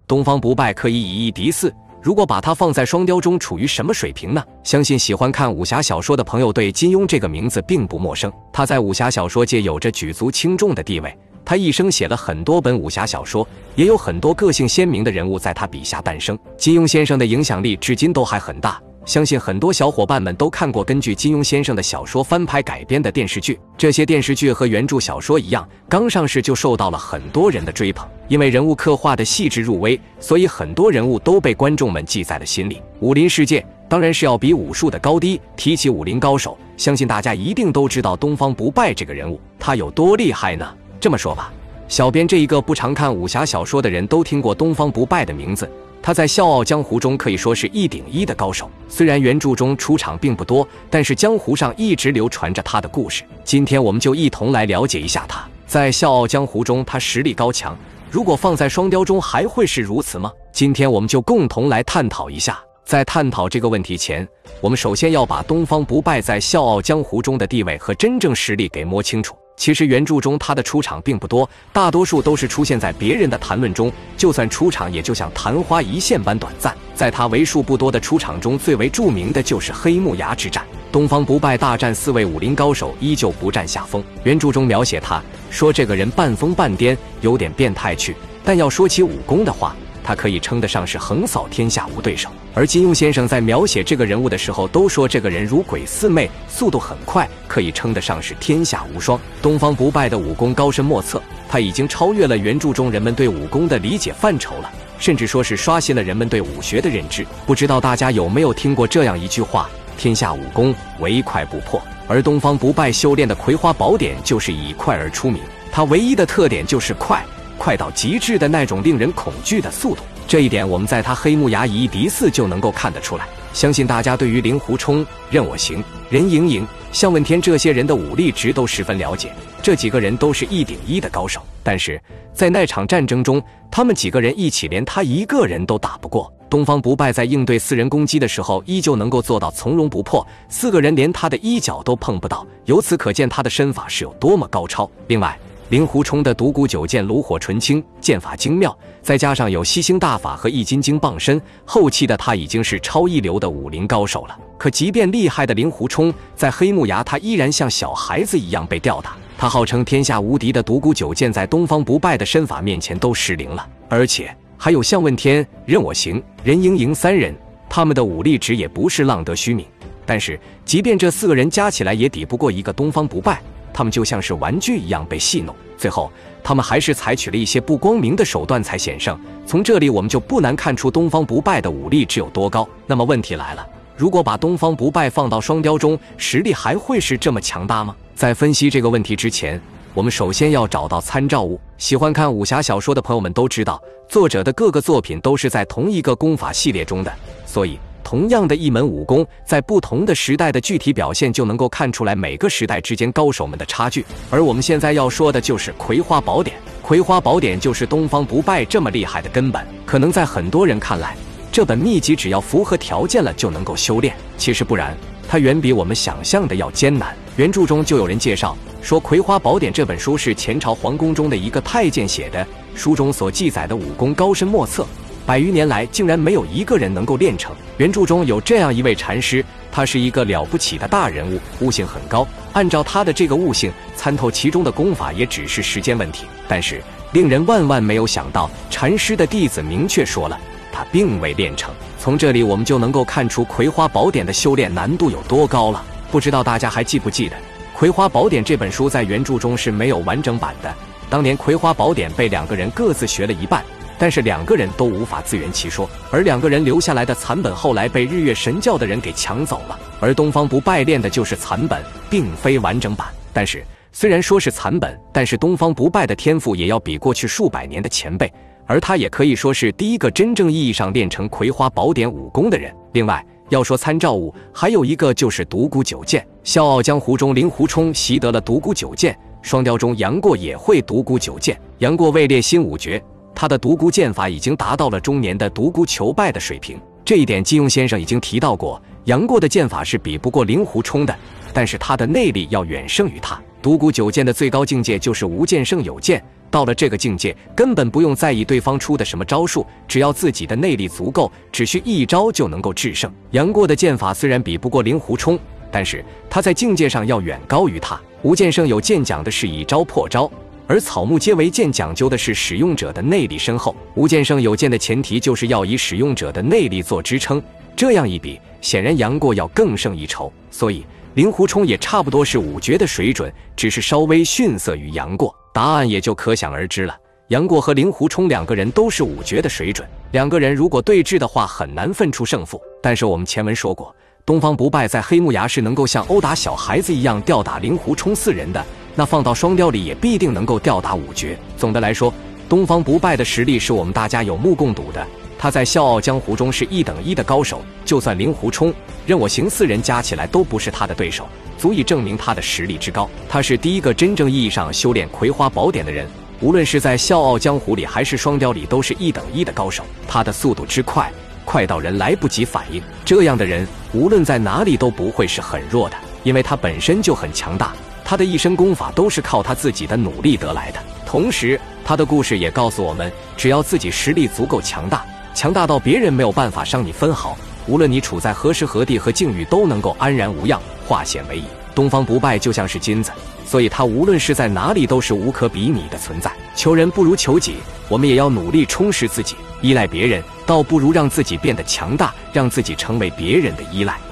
东方不败可以以一敌四，如果把它放在双雕中，处于什么水平呢？相信喜欢看武侠小说的朋友对金庸这个名字并不陌生，他在武侠小说界有着举足轻重的地位。他一生写了很多本武侠小说，也有很多个性鲜明的人物在他笔下诞生。金庸先生的影响力至今都还很大，相信很多小伙伴们都看过根据金庸先生的小说翻拍改编的电视剧。这些电视剧和原著小说一样，刚上市就受到了很多人的追捧。因为人物刻画的细致入微，所以很多人物都被观众们记在了心里。武林世界当然是要比武术的高低。提起武林高手，相信大家一定都知道东方不败这个人物，他有多厉害呢？这么说吧，小编这一个不常看武侠小说的人都听过东方不败的名字。他在《笑傲江湖》中可以说是一顶一的高手，虽然原著中出场并不多，但是江湖上一直流传着他的故事。今天我们就一同来了解一下他。在《笑傲江湖》中，他实力高强，如果放在双雕中还会是如此吗？今天我们就共同来探讨一下。在探讨这个问题前，我们首先要把东方不败在《笑傲江湖》中的地位和真正实力给摸清楚。其实原著中他的出场并不多，大多数都是出现在别人的谈论中，就算出场也就像昙花一现般短暂。在他为数不多的出场中，最为著名的就是黑木崖之战。东方不败大战4位武林高手，依旧不占下风。原著中描写他说这个人半疯半癫，有点变态去，但要说起武功的话，他可以称得上是横扫天下无对手。而金庸先生在描写这个人物的时候，都说这个人如鬼似魅，速度很快，可以称得上是天下无双。东方不败的武功高深莫测，他已经超越了原著中人们对武功的理解范畴了，甚至说是刷新了人们对武学的认知。不知道大家有没有听过这样一句话：天下武功唯快不破。而东方不败修炼的葵花宝典就是以快而出名，他唯一的特点就是快，快到极致的那种令人恐惧的速度。这一点我们在他黑木崖以一敌四就能够看得出来。相信大家对于令狐冲、任我行、任盈盈、向问天这些人的武力值都十分了解，这几个人都是一顶一的高手，但是在那场战争中，他们几个人一起连他一个人都打不过。东方不败在应对4人攻击的时候，依旧能够做到从容不迫，4个人连他的衣角都碰不到，由此可见他的身法是有多么高超。另外，令狐冲的独孤九剑炉火纯青，剑法精妙，再加上有吸星大法和易筋经傍身，后期的他已经是超一流的武林高手了。可即便厉害的令狐冲，在黑木崖他依然像小孩子一样被吊打。他号称天下无敌的独孤九剑，在东方不败的身法面前都失灵了。而且还有向问天、任我行、任盈盈3人，他们的武力值也不是浪得虚名。但是即便这4个人加起来也抵不过一个东方不败，他们就像是玩具一样被戏弄，最后他们还是采取了一些不光明的手段才险胜。从这里我们就不难看出东方不败的武力值有多高。那么问题来了，如果把东方不败放到双雕中，实力还会是这么强大吗？在分析这个问题之前，我们首先要找到参照物。喜欢看武侠小说的朋友们都知道，作者的各个作品都是在同一个功法系列中的，所以同样的一门武功，在不同的时代的具体表现就能够看出来每个时代之间高手们的差距。而我们现在要说的就是葵花宝典。葵花宝典就是东方不败这么厉害的根本。可能在很多人看来，这本秘籍只要符合条件了就能够修炼，其实不然，它远比我们想象的要艰难。原著中就有人介绍说，葵花宝典这本书是前朝皇宫中的一个太监写的，书中所记载的武功高深莫测，100余年来竟然没有一个人能够练成。原著中有这样一位禅师，他是一个了不起的大人物，悟性很高，按照他的这个悟性参透其中的功法也只是时间问题。但是令人万万没有想到，禅师的弟子明确说了他并未练成。从这里我们就能够看出葵花宝典的修炼难度有多高了。不知道大家还记不记得，葵花宝典这本书在原著中是没有完整版的。当年葵花宝典被2个人各自学了一半，但是2个人都无法自圆其说，而2个人留下来的残本后来被日月神教的人给抢走了。而东方不败练的就是残本，并非完整版。但是虽然说是残本，但是东方不败的天赋也要比过去数百年的前辈，而他也可以说是第一个真正意义上练成葵花宝典武功的人。另外要说参照物，还有一个就是独孤九剑。笑傲江湖中令狐冲习得了独孤九剑，双雕中杨过也会独孤九剑。杨过位列新5绝，他的独孤剑法已经达到了中年的独孤求败的水平。这一点金庸先生已经提到过，杨过的剑法是比不过令狐冲的，但是他的内力要远胜于他。独孤九剑的最高境界就是无剑胜有剑， 到了这个境界，根本不用在意对方出的什么招数，只要自己的内力足够，只需一招就能够制胜。杨过的剑法虽然比不过令狐冲，但是他在境界上要远高于他。吴剑圣有剑讲的是以招破招，而草木皆为剑讲究的是使用者的内力深厚。吴剑圣有剑的前提就是要以使用者的内力做支撑，这样一比，显然杨过要更胜一筹。所以令狐冲也差不多是五绝的水准，只是稍微逊色于杨过。答案也就可想而知了。杨过和令狐冲两个人都是五绝的水准，两个人如果对峙的话，很难分出胜负。但是我们前文说过，东方不败在黑木崖是能够像殴打小孩子一样吊打令狐冲4人的，那放到双雕里也必定能够吊打五绝。总的来说，东方不败的实力是我们大家有目共睹的，他在笑傲江湖中是1等1的高手，就算令狐冲、任我行4人加起来都不是他的对手，足以证明他的实力之高。他是第一个真正意义上修炼葵花宝典的人，无论是在笑傲江湖里还是双雕里，都是1等1的高手。他的速度之快，快到人来不及反应，这样的人无论在哪里都不会是很弱的，因为他本身就很强大，他的一身功法都是靠他自己的努力得来的。同时他的故事也告诉我们，只要自己实力足够强大，强大到别人没有办法伤你分毫，无论你处在何时何地和境遇，都能够安然无恙，化险为夷。东方不败就像是金子，所以他无论是在哪里都是无可比拟的存在。求人不如求己，我们也要努力充实自己，依赖别人倒不如让自己变得强大，让自己成为别人的依赖。